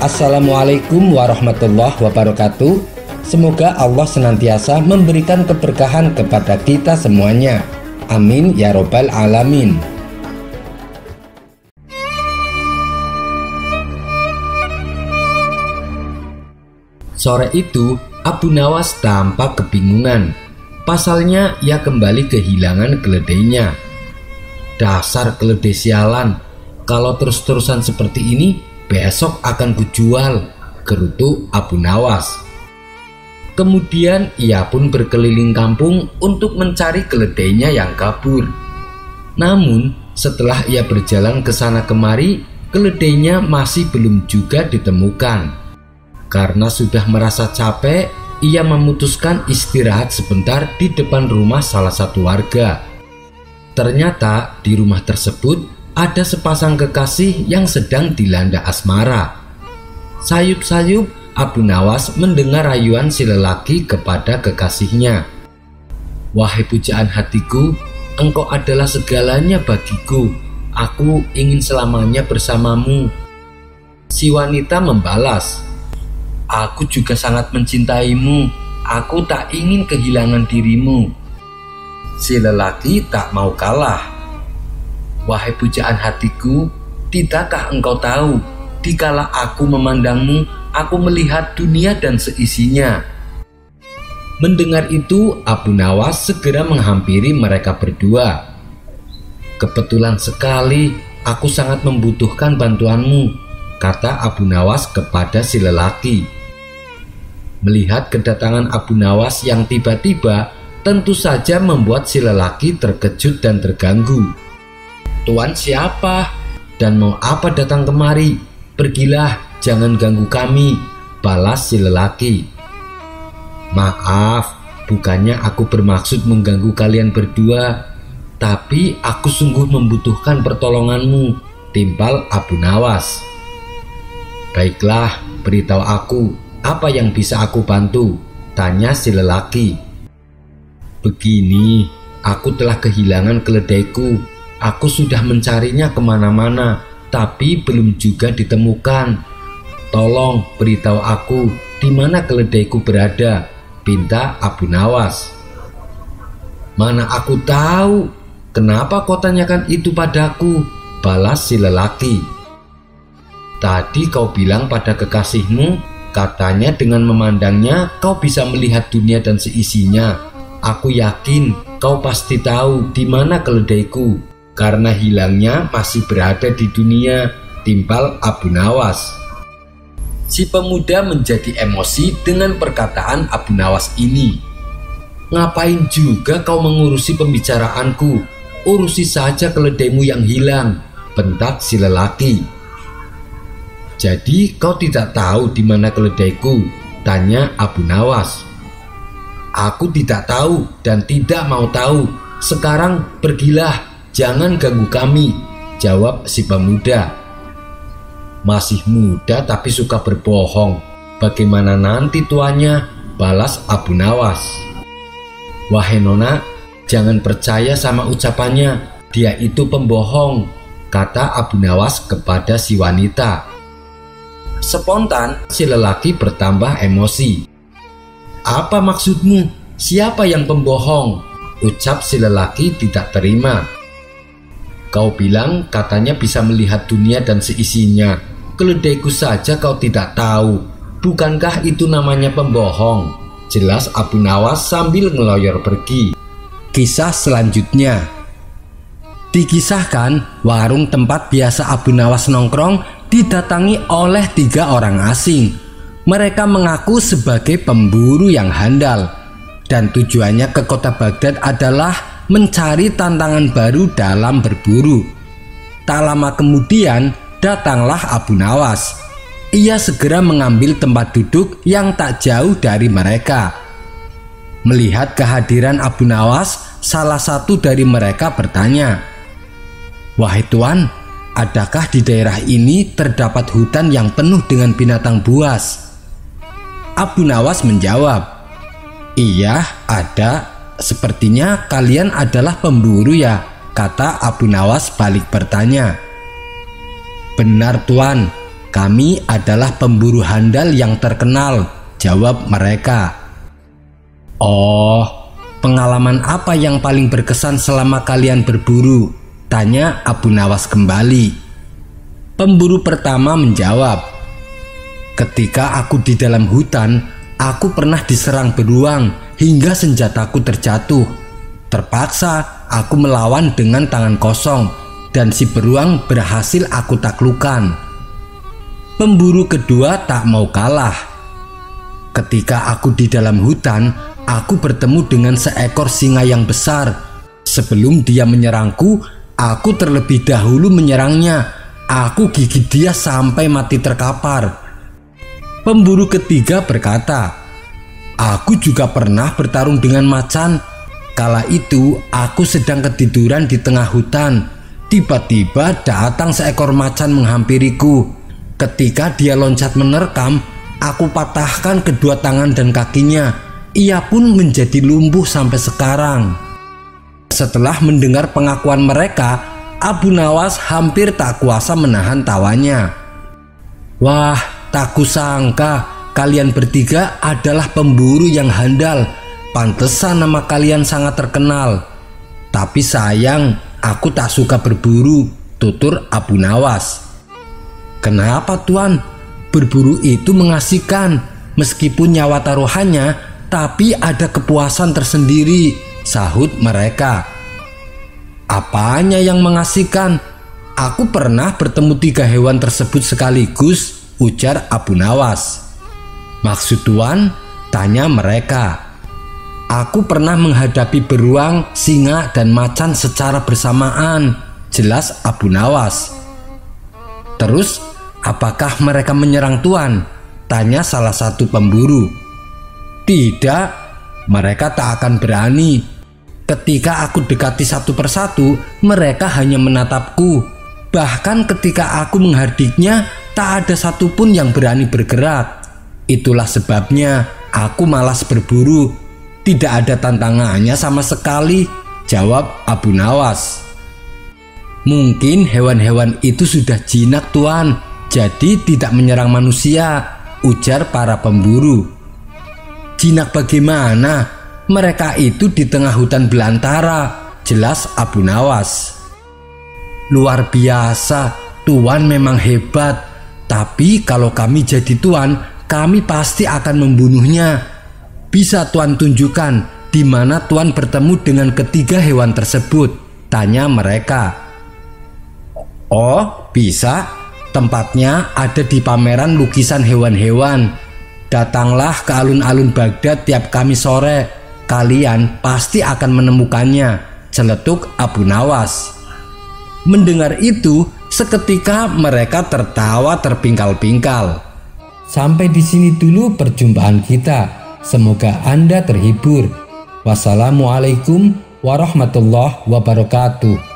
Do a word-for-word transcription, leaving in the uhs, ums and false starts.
Assalamualaikum warahmatullahi wabarakatuh. Semoga Allah senantiasa memberikan keberkahan kepada kita semuanya. Amin ya robbal alamin. Sore itu Abu Nawas tampak kebingungan. Pasalnya ia kembali kehilangan keledainya. Dasar keledai sialan, kalau terus-terusan seperti ini besok akan kujual, gerutu Abu Nawas. Kemudian ia pun berkeliling kampung untuk mencari keledainya yang kabur. Namun setelah ia berjalan ke sana kemari, keledainya masih belum juga ditemukan. Karena sudah merasa capek, ia memutuskan istirahat sebentar di depan rumah salah satu warga. Ternyata di rumah tersebut ada sepasang kekasih yang sedang dilanda asmara. Sayup-sayup Abu Nawas mendengar rayuan si lelaki kepada kekasihnya. "Wahai pujaan hatiku, engkau adalah segalanya bagiku. Aku ingin selamanya bersamamu." Si wanita membalas, "Aku juga sangat mencintaimu. Aku tak ingin kehilangan dirimu." Si lelaki tak mau kalah. "Wahai pujaan hatiku, tidakkah engkau tahu, dikala aku memandangmu, aku melihat dunia dan seisinya." Mendengar itu, Abu Nawas segera menghampiri mereka berdua. "Kebetulan sekali, aku sangat membutuhkan bantuanmu," kata Abu Nawas kepada si lelaki. Melihat kedatangan Abu Nawas yang tiba-tiba, tentu saja membuat si lelaki terkejut dan terganggu. "Tuan siapa? Dan mau apa datang kemari? Pergilah, jangan ganggu kami," balas si lelaki. "Maaf, bukannya aku bermaksud mengganggu kalian berdua, tapi aku sungguh membutuhkan pertolonganmu," timpal Abu Nawas. "Baiklah, beritahu aku, apa yang bisa aku bantu?" tanya si lelaki. "Begini, aku telah kehilangan keledaiku. Aku sudah mencarinya kemana-mana, tapi belum juga ditemukan. Tolong beritahu aku di mana keledaiku berada," pinta Abu Nawas. "Mana aku tahu, kenapa kau tanyakan itu padaku?" balas si lelaki. "Tadi kau bilang pada kekasihmu, katanya dengan memandangnya kau bisa melihat dunia dan seisinya. Aku yakin kau pasti tahu di mana keledaiku, karena hilangnya masih berada di dunia," timpal Abu Nawas. Si pemuda menjadi emosi dengan perkataan Abu Nawas ini. "Ngapain juga kau mengurusi pembicaraanku? Urusi saja keledaimu yang hilang," bentak si lelaki. "Jadi kau tidak tahu di mana keledaiku?" tanya Abu Nawas. "Aku tidak tahu dan tidak mau tahu. Sekarang pergilah, jangan ganggu kami," jawab si pemuda. "Masih muda tapi suka berbohong. Bagaimana nanti tuanya?" balas Abu Nawas. "Wahai nona, jangan percaya sama ucapannya. Dia itu pembohong," kata Abu Nawas kepada si wanita. Spontan si lelaki bertambah emosi. "Apa maksudmu? Siapa yang pembohong?" ucap si lelaki tidak terima. "Kau bilang katanya bisa melihat dunia dan seisinya. Keledaiku saja kau tidak tahu. Bukankah itu namanya pembohong?" jelas Abu Nawas sambil ngeloyor pergi. Kisah selanjutnya. Dikisahkan, warung tempat biasa Abu Nawas nongkrong didatangi oleh tiga orang asing. Mereka mengaku sebagai pemburu yang handal, dan tujuannya ke kota Baghdad adalah mencari tantangan baru dalam berburu. Tak lama kemudian datanglah Abu Nawas. Ia segera mengambil tempat duduk yang tak jauh dari mereka. Melihat kehadiran Abu Nawas, salah satu dari mereka bertanya, "Wahai tuan, adakah di daerah ini terdapat hutan yang penuh dengan binatang buas?" Abu Nawas menjawab, "Iya, ada. Sepertinya kalian adalah pemburu ya?" kata Abu Nawas balik bertanya. "Benar tuan, Kami adalah pemburu handal yang terkenal, jawab mereka. Oh, pengalaman apa yang paling berkesan selama kalian berburu? Tanya Abu Nawas kembali. Pemburu pertama menjawab, ketika aku di dalam hutan, aku pernah diserang beruang hingga senjataku terjatuh. Terpaksa aku melawan dengan tangan kosong dan si beruang berhasil aku taklukkan. Pemburu kedua tak mau kalah. Ketika aku di dalam hutan, aku bertemu dengan seekor singa yang besar. Sebelum dia menyerangku, aku terlebih dahulu menyerangnya. Aku gigit dia sampai mati terkapar. Pemburu ketiga berkata, aku juga pernah bertarung dengan macan. Kala itu aku sedang ketiduran di tengah hutan. Tiba-tiba datang seekor macan menghampiriku. Ketika dia loncat menerkam, aku patahkan kedua tangan dan kakinya. Ia pun menjadi lumpuh sampai sekarang. Setelah mendengar pengakuan mereka, Abu Nawas hampir tak kuasa menahan tawanya. Wah, tak kusangka kalian bertiga adalah pemburu yang handal. Pantesan nama kalian sangat terkenal. Tapi sayang, aku tak suka berburu, tutur Abu Nawas. Kenapa tuan? Berburu itu mengasihkan. Meskipun nyawa taruhannya, tapi ada kepuasan tersendiri, sahut mereka. Apanya yang mengasihkan? Aku pernah bertemu tiga hewan tersebut sekaligus, ujar Abu Nawas. Maksud tuan? Tanya mereka. Aku pernah menghadapi beruang, singa, dan macan secara bersamaan, jelas Abu Nawas. Terus, apakah mereka menyerang tuan? Tanya salah satu pemburu. Tidak, mereka tak akan berani. Ketika aku dekati satu persatu, mereka hanya menatapku. Bahkan ketika aku menghardiknya, tak ada satupun yang berani bergerak. Itulah sebabnya aku malas berburu. Tidak ada tantangannya sama sekali, jawab Abu Nawas. Mungkin hewan-hewan itu sudah jinak tuan, jadi tidak menyerang manusia, ujar para pemburu. Jinak bagaimana? Mereka itu di tengah hutan belantara, jelas Abu Nawas. Luar biasa, tuan memang hebat. Tapi kalau kami jadi tuan, kami pasti akan membunuhnya. Bisa tuan tunjukkan di mana tuan bertemu dengan ketiga hewan tersebut? Tanya mereka. Oh, bisa. Tempatnya ada di pameran lukisan hewan-hewan. Datanglah ke alun-alun Baghdad tiap Kamis sore. Kalian pasti akan menemukannya, celetuk Abu Nawas. Mendengar itu, seketika mereka tertawa terpingkal-pingkal. Sampai di sini dulu perjumpaan kita. Semoga Anda terhibur. Wassalamualaikum warahmatullahi wabarakatuh.